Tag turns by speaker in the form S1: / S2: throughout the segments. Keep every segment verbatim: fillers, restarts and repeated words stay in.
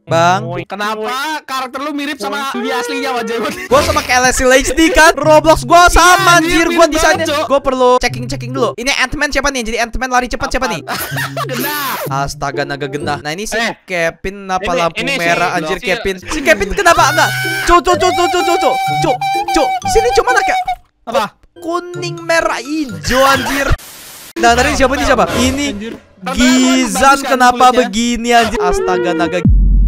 S1: Bang,
S2: kenapa karakter lu mirip sama dunia aslinya wajah gue?
S1: gua sama kayak Leslie H D kan. Roblox gua sama anjir. Gua desainnya. Gua perlu checking-checking dulu. Ini Ant-Man siapa nih? Jadi Ant-Man lari cepat siapa nih?
S2: Genah.
S1: Astaga naga genah. Nah ini si
S2: Eh,
S1: Kevin apa
S2: ini-
S1: lampu
S2: ini si-
S1: merah anjir
S2: si-
S1: Kevin. Si Kevin kenapa enggak? Cuk cuk cuk cuk cuk cuk cuk. Cuk cuk. Sini cuma kayak
S2: Apa?
S1: kuning merah hijau anjir. Nah tadi siapa nih siapa? Ini
S2: Anjir.
S1: Gizan
S2: Bagus kan
S1: kenapa
S2: mulutnya?
S1: begini anjir? Astaga naga.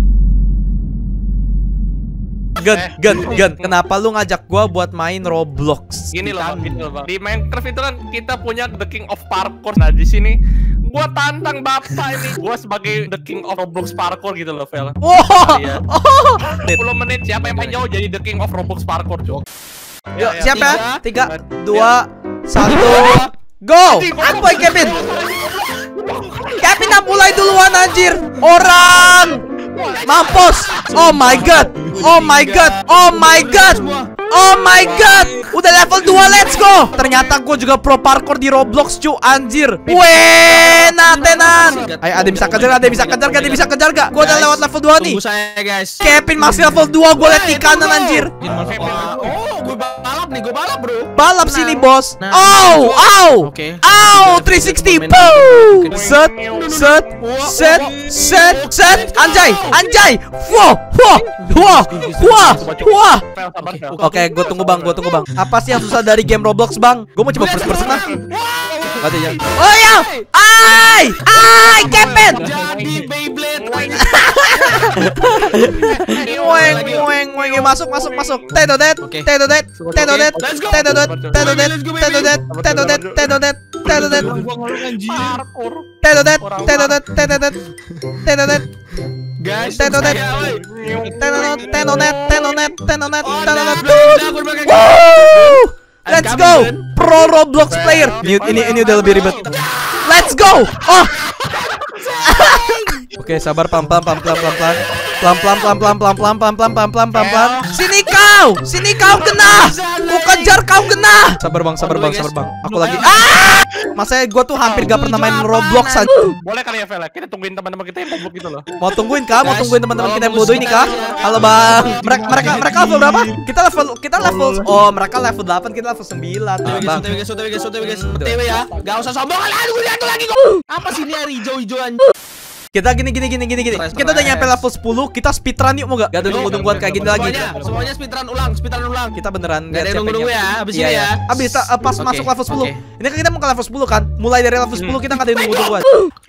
S1: Gen,
S2: Eh.
S1: Gen, Gen, kenapa lu ngajak gua buat main Roblox?
S2: Gini loh, Bang, gini loh, Bang. Di Minecraft itu kan kita punya The King of Parkour. Nah, di sini gua tantang Bapak ini. Gua sebagai The King of Roblox Parkour gitu loh, Vel.
S1: Wow,
S2: Iya.
S1: oh,
S2: sepuluh menit siapa yang paling jauh jadi The King of Roblox Parkour, Cok.
S1: yuk siap ya? Tiga,
S2: tiga,
S1: dua, satu, go! Apa Kevin? Kevin yang mulai duluan anjir. Orang mampus. Oh my god. Oh my god. Oh my god. Oh my god. Udah level dua, let's go. Ternyata gue juga pro parkour di Roblox cu anjir. Weh, natenan. Ayo ada yang bisa kejar, ada yang bisa kejar, ada yang bisa kejar gak? Gue udah lewat level dua nih.
S3: Tunggu saya guys.
S1: Kevin masih level dua, gue liat di kanan anjir.
S2: Oh, gue balap nih, gue balap, Bro.
S1: Balap sini bos.
S3: Nah.
S1: Au, au.
S3: Oke.
S1: Au, tiga ratus enam puluh. Set, set, set, set, set. Anjay, anjay. Wah, wah, wah, wah, wah.
S2: Vel, sabar, Vel.
S1: Oke, gue tunggu bang, gue tunggu bang. Apa sih yang susah dari game Roblox bang? Gue mau coba first person ah. Gak ada ya. Oh ya, ay, ay, Kevin.
S2: Jadi Beyblade.
S1: Weng, weng, weng, masuk, masuk, masuk. Tedodet,
S3: Oke.
S1: tedodet, tedodet,
S2: Let's go.
S1: tedodet, tedodet, tedodet, tedodet, tedodet, tedodet,
S2: Parkour.
S1: tedodet, tedodet, tedodet, tedodet.
S2: Guys,
S1: Tedodet.
S2: saya, woi.
S1: Tenonet, tenonet, tenonet, tenonet,
S2: Oh,
S1: tenonet.
S2: dah, dah, gue pakai-
S1: Woo! Let's
S2: Coming,
S1: go,
S2: Ben.
S1: pro Roblox player. Ini ini ini udah lebih ribet. Let's go. Oh. Oke, sabar pelan pelan pelan pelan pelan pelan pelan pelan pelan pelan pelan pelan pelan pelan pelan pelan pelan pelan. Sini kau, sini kau kena. Ku kejar kau kena. Sabar bang, sabar bang, sabar bang. Aku lagi. Ah! Masa gue tuh hampir gak pernah main Roblox aja.
S2: Boleh kali ya, Vel? Kita tungguin teman-teman kita yang goblok gitu loh.
S1: Mau tungguin kah? Mau tungguin teman-teman kita yang bodoh ini kah? Halo bang. Mereka mereka mereka level berapa? Kita level kita level oh mereka level delapan, kita level sembilan.
S3: O T W
S1: Bang.
S3: guys, O T W guys, O T W guys, O T W ya. Gak usah sombong. Alah, gue lihat lagi kok. Apa sih ini air hijau-hijauan?
S1: Kita gini gini gini gini gini. Kita udah nyampe level sepuluh, kita speedrun yuk mau gak? Gak ada nunggu-nungguan kayak gini lagi.
S3: Semuanya, semuanya speedrun ulang, speedrun ulang.
S1: Kita beneran
S3: Gak ada
S1: lihat siapa
S3: nunggu-nunggu
S1: yang-
S3: ya, abis
S1: Iya,
S3: ini
S1: iya.
S3: ya.
S1: Abis uh, pas
S3: Oke,
S1: masuk level sepuluh.
S3: oke.
S1: Ini kan kita mau ke level sepuluh kan? Mulai dari level sepuluh kita gak ada nunggu-nungguan.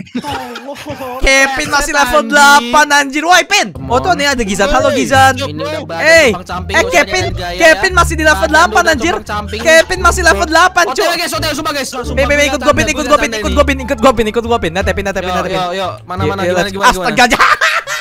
S1: Kevin masih level delapan anjir. Woi, Pin. Oh tuh nih ada Gizan. Halo Gizan.
S3: Ini udah badan
S1: Eh,
S3: tumpang camping,
S1: eh
S3: gak usah
S1: Kevin,
S3: gaya-gaya ya.
S1: Kevin masih di level
S3: Badan
S1: delapan
S3: udah
S1: anjir.
S3: tumpang camping.
S1: Kevin masih level delapan,
S3: O T W
S1: cuy.
S3: guys, O T W sumpah guys. Sumpah,
S1: Bebe,
S3: gua
S1: ikut
S3: lihat
S1: gue pin,
S3: tanda,
S1: ikut
S3: gua
S1: gue
S3: lihat
S1: pin,
S3: tanda
S1: ikut
S3: ini.
S1: gue pin, ikut gue pin, ikut gue pin. Natepin, natepin,
S3: Yo,
S1: natepin.
S3: yo, yo, mana mana
S1: Iya,
S3: gimana
S1: let's-
S3: gimana gimana.
S1: Astaga, jangan.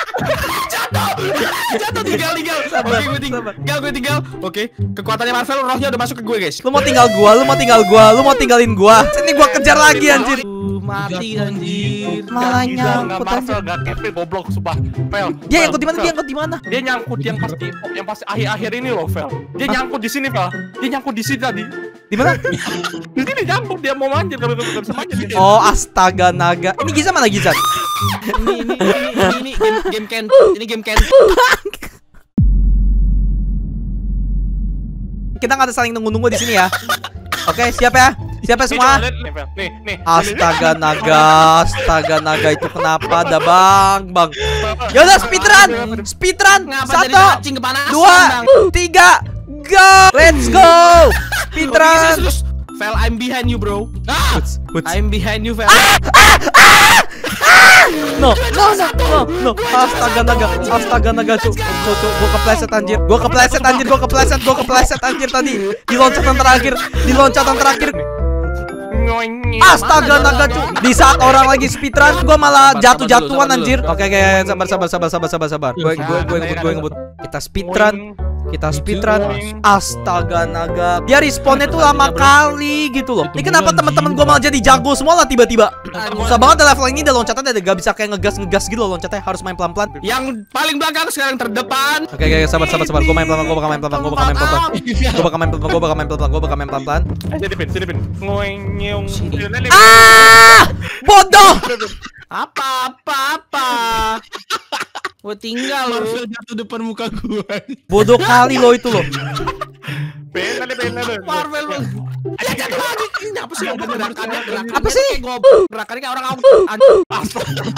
S3: Jatuh tinggal tinggal. Oke, gue tinggal. Tinggal gue tinggal. Oke, kekuatannya Marvel rohnya udah masuk ke gue guys.
S1: Lu mau tinggal gua, lu mau tinggal gua, lu mau tinggalin gua. Sini gua kejar lagi anjir.
S3: Uh, mati anjir.
S1: Malah
S2: Gak
S1: nyangkut
S2: Marvel,
S1: anjir.
S2: gak Kevin, goblok, sumpah. Vel,
S1: Dia
S2: Vel,
S1: nyangkut di mana?
S2: Vel.
S1: Dia nyangkut di mana?
S2: Dia nyangkut yang pas di yang pas akhir-akhir ini loh, Vel. Dia nyangkut di sini, Vel. Dia nyangkut di sini tadi.
S1: Di mana?
S2: Di sini nyangkut, dia mau manjat tapi gak bisa manjat.
S1: Oh, astaga naga. Ini Gizan mana Gizan?
S3: Ini ini ini ini, ini game game Ken. Ini game Ken.
S1: Kita nggak ada saling nunggu-nunggu di sini ya. Oke, siap ya? Siap ya
S2: Nih,
S1: semua?
S2: coba lihat nih, Vel. Nih, nih.
S1: Astaga naga, astaga naga itu kenapa ada bang, bang? Yaudah speedrun, speedrun.
S3: Ngapa jadi
S1: Satu,
S3: cacing kepanasan,
S1: dua,
S3: Bang?
S1: tiga, go. Let's go. Speedrun.
S3: Terus, Vel, I'm behind you, bro. Ah,
S1: Huts, huts.
S3: I'm behind you, Vel.
S1: No, no, no, no, no. Astaga naga, astaga naga cu, cu, cu, gua kepleset anjir, gua kepleset anjir, gua kepleset, gua kepleset anjir tadi di loncatan terakhir, di loncatan terakhir. Astaga naga cu. Di saat orang lagi speedrun, gua malah jatuh-jatuhan anjir. Oke, oke, sabar, sabar, sabar, sabar, sabar, sabar. Gue, gue, gue ngebut, gue ngebut. Kita speedrun. Kita speedrun. Astaga naga. Dia respawnnya tuh lama kali gitu loh. Ini kenapa teman-teman gua malah jadi jago semua lah tiba-tiba. Susah banget level ini, udah loncatannya udah gak bisa kayak ngegas-ngegas gitu loh loncatnya, harus main pelan-pelan.
S3: Yang paling belakang sekarang terdepan.
S1: Oke, oke, sabar, sabar, sabar. Gua main pelan-pelan, gua bakal main pelan-pelan, gua bakal main pelan-pelan. Gua bakal main pelan-pelan, gua bakal main pelan-pelan, gua bakal main pelan-pelan.
S2: Eh, sini, Pin, sini, Pin. Ngoyong.
S1: Ah! Bodoh.
S3: Apa apa apa. Gue tinggal Marvel jatuh depan muka gue.
S1: Bodoh kali lo itu lo.
S2: Pengen ada pengen ada.
S3: Marvel lu. Ada jatuh lagi. Ini apa sih gerakannya? Gerakannya
S1: Apa sih?
S3: kayak goblok. Gerakannya kayak orang awam.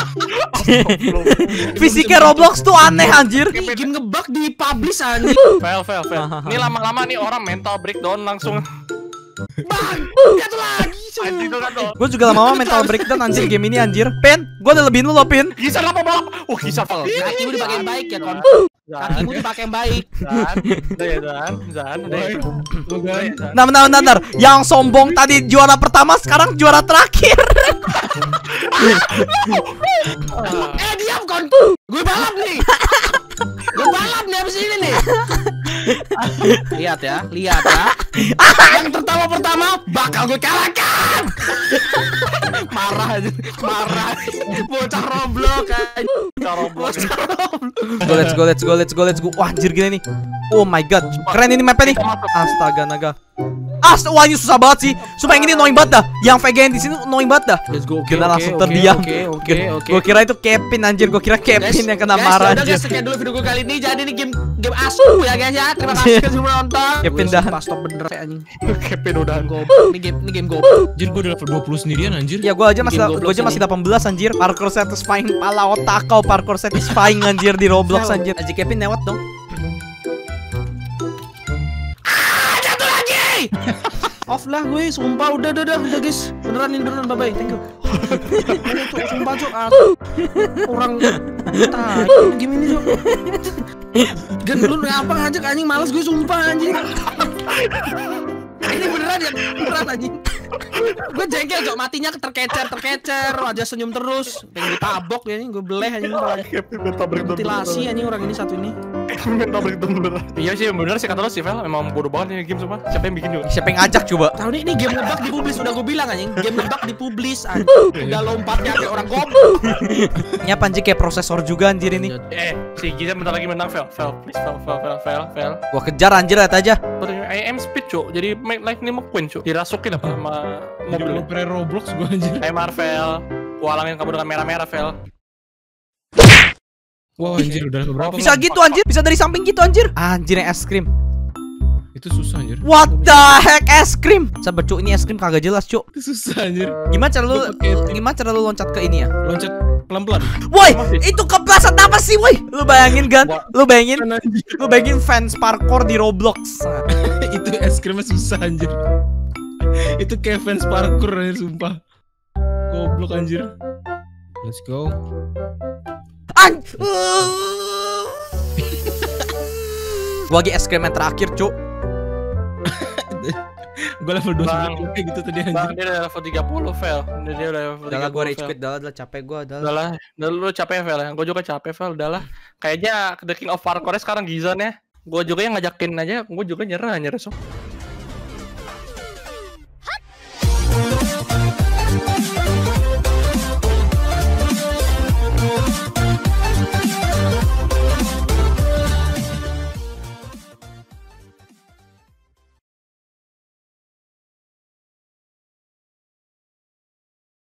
S1: Fisiknya Roblox tuh aneh anjir.
S3: Ini game ngebug di publish anjing.
S2: Fail fail fail. Ini lama-lama nih orang mental breakdown langsung.
S3: Bang, jatuh lagi.
S2: Anjing tuh kan tuh.
S1: Gue juga lama-lama mental breakdown anjir game ini anjir. Pin, gue udah lebihin lu lo Pin.
S2: Kisah apa balap? Oh kisah Val.
S3: Kaki lu dipakai yang baik ya kon. Kakimu dipakai yang baik.
S2: Zan, udah ya Zan, Zan, udah ya. Udah ya, Zan.
S1: Nah, nah, nah, nah, yang sombong tadi juara pertama sekarang juara terakhir.
S3: Eh diam kon. Gue balap nih. Gue balap nih abis ini nih. Lihat ya, lihat ya. Yang tertawa pertama bakal gue kalahkan. Marah aja, marah. Bocah Roblox kan.
S2: Bocah Roblox.
S1: Go, let's go, let's go, let's go, let's go. Wah, anjir gini nih. Oh my god, keren ini mapnya nih. Astaga naga. Astaga, wah ini susah banget sih. Sumpah yang ini annoying banget dah. Yang V G N di sini annoying banget dah.
S3: Let's go.
S1: Kita langsung terdiam.
S3: Oke, oke, oke.
S1: Gue kira itu Kevin anjir, gue kira Kevin yang kena marah
S3: anjir.
S1: anjir.
S3: Guys, sekian dulu video gue kali ini. Jadi ini game game asu ya guys ya. Terima kasih sudah menonton.
S1: Kevin dah.
S3: Pas stop bener kayak anjing.
S2: Kevin udah
S3: Ini game ini game goblok.
S4: Anjir gue udah level dua puluh sendirian anjir.
S1: Ya gue aja masih
S3: Bikin
S1: gue aja masih delapan belas anjir. Parkour satisfying pala otak kau, parkour satisfying anjir di Roblox anjir. Aji Kevin lewat dong.
S3: Jatuh lagi. Off lah gue, sumpah udah udah udah udah guys. Beneran ini beneran bye bye. Thank you. Cuk, sumpah cuk. Ah, orang tai game ini cuk. Gan lu ngapa ngajak anjing, males gue sumpah anjing. Ini beneran ya, beneran anjing. Gue jengkel cok, matinya terkecer terkecer, wajah senyum terus. Pengen ditabok ya ini, gue beleh anjing kepalanya.
S2: Kevin mental breakdown.
S3: Mutilasi anjing orang ini satu ini.
S2: Mental breakdown bener. Iya sih bener sih kata lo sih Vel, emang bodoh banget ini game semua. Siapa yang bikin juga?
S1: Siapa yang ngajak coba?
S3: Tahu nih ini game ngebug dipublis, udah gue bilang anjing. Game ngebug dipublis anjing. Udah lompatnya kayak orang goblok.
S1: Ini apa anjir kayak prosesor juga anjir ini.
S2: Eh, si Giza bentar lagi menang Vel. Vel, please Vel, Vel, Vel, Vel, Vel.
S1: Gua kejar anjir lihat aja.
S2: I am speed cuk, jadi make life ini McQueen cuk. Dirasukin apa sama mobil.
S4: Pre Roblox gue anjir.
S2: Hey Marvel, gua halangin kamu dengan merah-merah Vel.
S4: Wah anjir udah level berapa?
S1: Bisa gitu anjir, bisa dari samping gitu anjir. Anjir yang es krim.
S4: Itu susah anjir.
S1: What the heck es krim? Sabar cuk, ini es krim kagak jelas cuk.
S4: Itu susah anjir.
S1: Gimana cara lu gimana cara lu loncat ke ini ya?
S4: Loncat pelan-pelan.
S1: Woi, itu kebelasan apa sih woi? Lu bayangin kan? Lu bayangin lu bayangin fans parkour di Roblox.
S4: Itu es krimnya susah anjir. Itu kayak fans parkour anjir sumpah. Goblok anjir. Let's go.
S1: An Gua lagi es krim yang terakhir cuk.
S4: Gue level dua
S2: Bang.
S4: puluh kayak gitu tadi
S2: Bang,
S4: anjir.
S2: dia udah level tiga puluh Vel. Dia dia udah level
S1: Udah lah gua rage
S2: Vel.
S1: quit, udah lah capek gua, udah lah.
S2: Udah lah, udah lu capek ya Vel ya. Gua juga capek Vel, udah lah. Kayaknya The King of Parkour sekarang Gizan ya. Gua juga yang ngajakin aja, gua juga nyerah nyerah so.